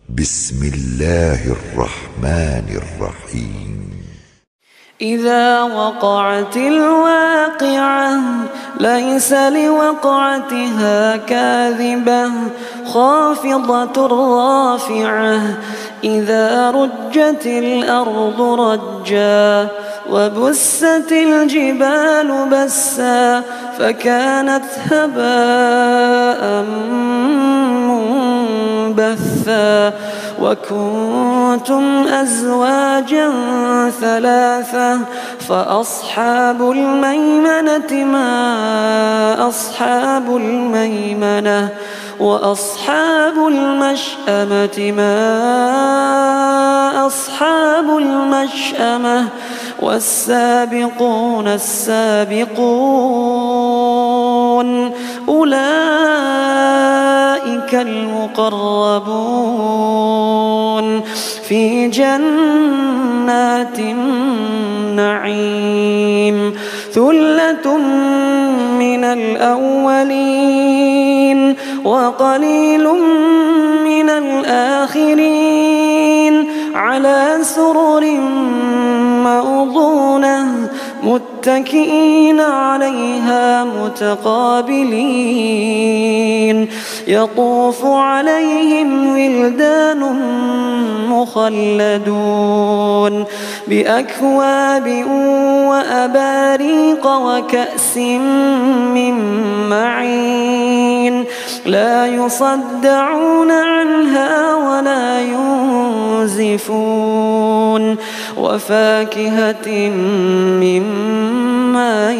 بسم الله الرحمن الرحيم. إذا وقعت الواقعة ليس لوقعتها كاذبة خافضة رافعة إذا رجت الأرض رجا وبست الجبال بسا فكانت هباء منبثا وكنتم أزواجا ثلاثة فأصحاب الميمنة ما أصحاب الميمنة وأصحاب المشأمة ما أصحاب المشأمة والسابقون السابقون أولئك المقربون في جنات النعيم ثلة من الأولين وقليل من الآخرين على سرر موضونة متكئين عليها متقابلين يطوف عليهم ولدان مخلدون بأكواب وأباريق وكأس من معين لا يصدعون عنها ولا ينزفون وفاكهة مما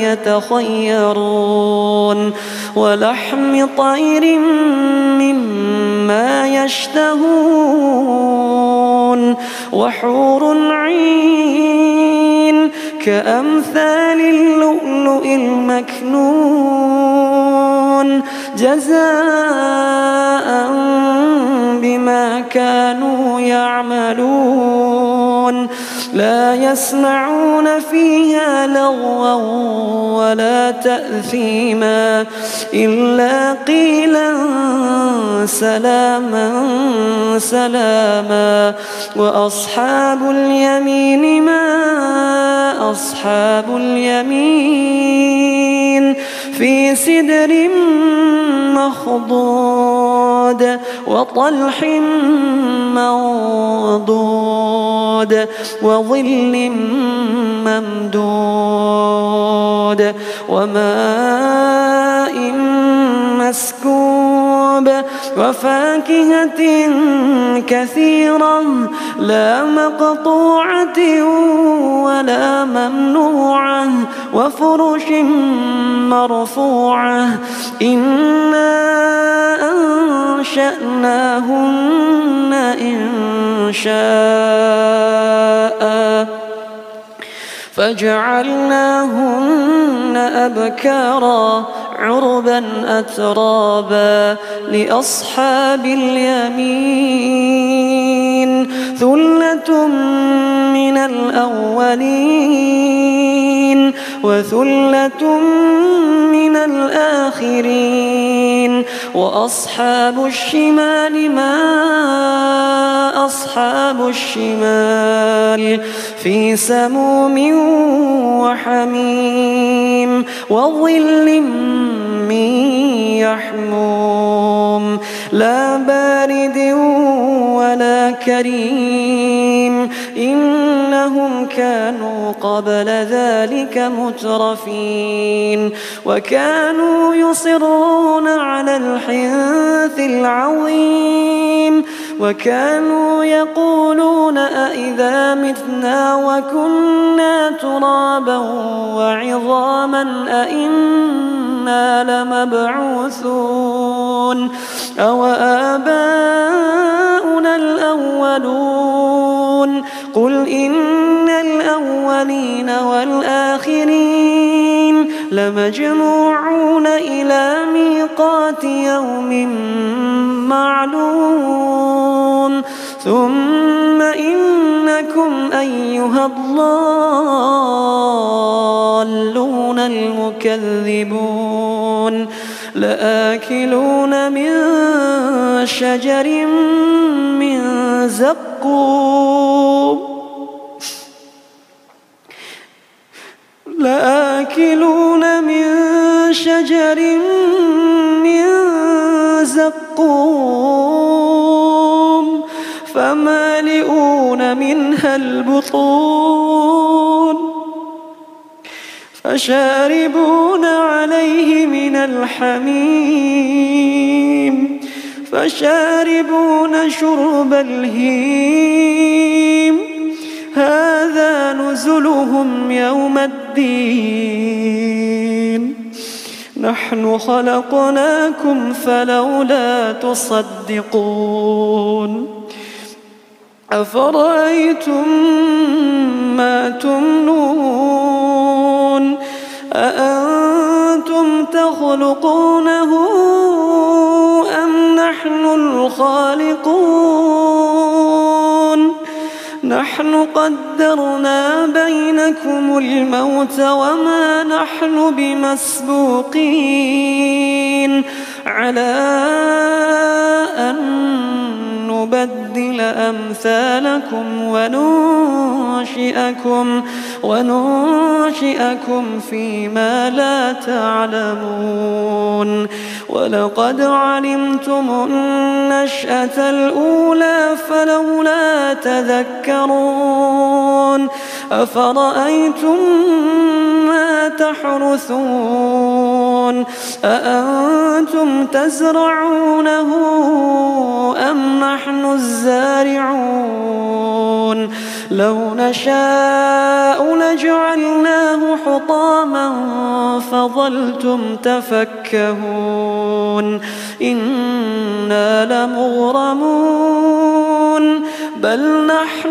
يتخيرون ولحم طير مما يشتهون وحور عين كأمثال اللؤلؤ المكنون جزاء بما كانوا يعملون لا يسمعون فيها لغوا ولا تأثيما إلا قيلا سلاما سلاما وأصحاب اليمين ما أصحاب اليمين في سدر مخضود وطلح منضود وظل ممدود وماء مسكوب وفاكهة كثيرة لا مقطوعة ولا ممنوعة وفرش مرفوعة إنا أنشأناهن إنشاء فجعلناهن أبكارا عربا أترابا لأصحاب اليمين ثلة من الأولين وثلة من الآخرين وأصحاب الشمال ما أصحاب الشمال في سموم وحميم وظل من يحموم لا بارد ولا كريم إنهم كانوا قبل ذلك مترفين وكانوا يصرون على الحنث العظيم وكانوا يقولون أئذا متنا وكنا ترابا وعظاما أئنا لمبعوثون أو آباؤنا الأولون قل إن الأولين والآخرين لمجموعون إلى ميقات يوم معلوم ثم إنكم أيها الضالون المكذبون لآكلون من شجر من زقوم لآكلون من شجر من زقوم فمالئون منها البطون فشاربون عليه من الحميم فشاربون شرب الهيم هذا نزلهم يوم الدين نحن خلقناكم فلولا تصدقون أفرأيتم ما تمنون أأنتم تخلقونه أم نحن الخالقون نحن قدرنا بينكم الموت وما نحن بمسبوقين على أن نبدل أمثالكم وننشئكم فيما لا تعلمون ولقد علمتم النشأة الأولى فلولا تذكرون أفرأيتم ما تحرثون أأنتم تزرعونه أم نحن الزارعون لو نشاء لجعلناه حطاما فظلتم تفكهون إنا لمغرمون بل نحن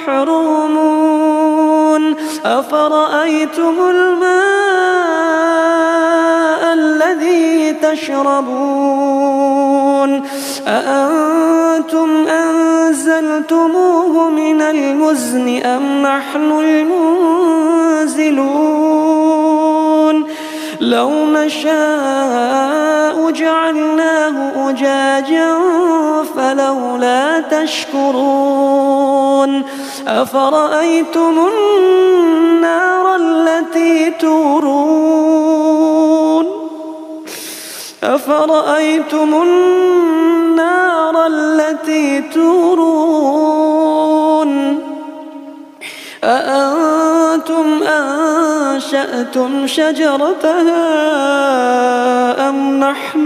محرومون أفرأيتم الماء الذي تشربون أأنتم أنزلتموه من المزن أم نحن المنزلون لو نشاء جعلناه أجاجا فلولا تشكرون أفرأيتم النار التي تورون أفرأيتم النار التي تورون أأنتم أنشأتم شجرتها أم نحن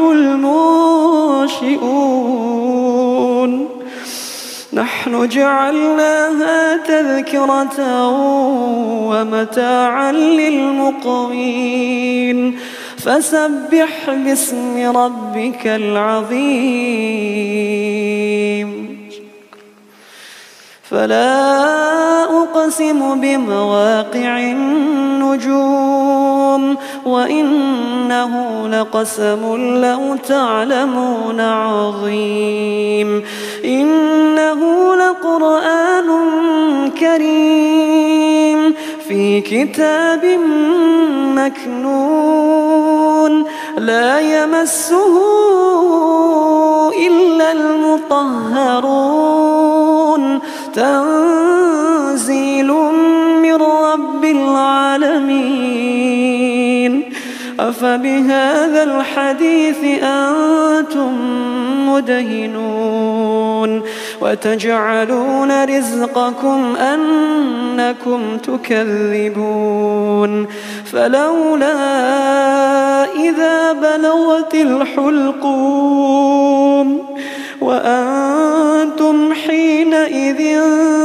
المنشئون نحن جعلناها تذكرة ومتاعا للمقوين فسبح باسم ربك العظيم فلا أقسم بمواقع النجوم وإنه لقسم لو تعلمون عظيم إنه لقرآن كريم في كتاب مكنون لا يمسه إلا المطهرون تنزيل من رب العالمين أفبهذا الحديث أنتم مدهنون وتجعلون رزقكم أنكم تكذبون فلولا إذا بلغت الحلقوم وأنتم حينئذ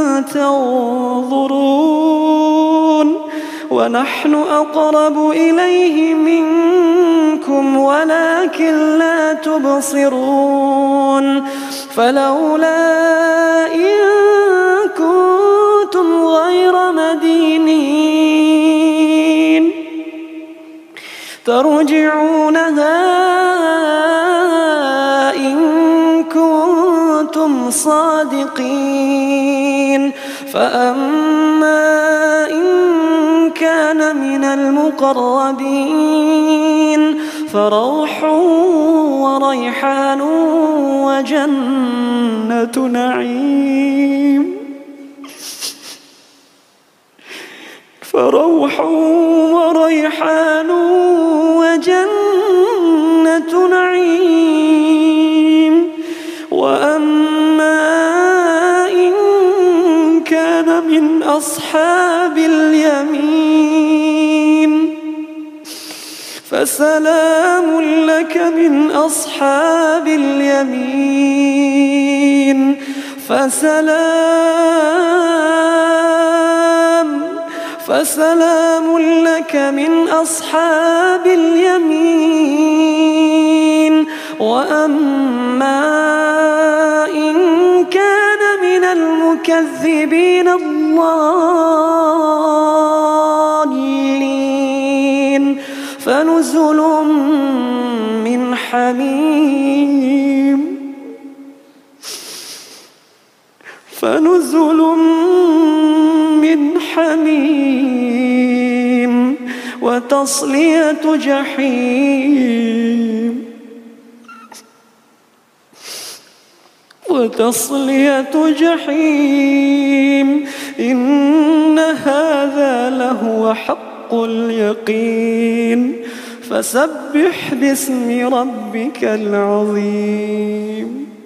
تنظرون ونحن أقرب إليه منكم ولكن لا تبصرون فلولا إن كنتم غير مدينين ترجعونها إن كنتم صادقين فأما إن كان كان من المقربين فروح وريحان وجنة نعيم فروح وريحان وجنة نعيم وأما إن كان من أصحاب اليمين فسلام لك من أصحاب اليمين فسلام لك من أصحاب اليمين وأما إن كان من المكذبين الضالين فنزل من حميم وتصلية جحيم إن هذا لهو حق اليقين فسبح باسم ربك العظيم.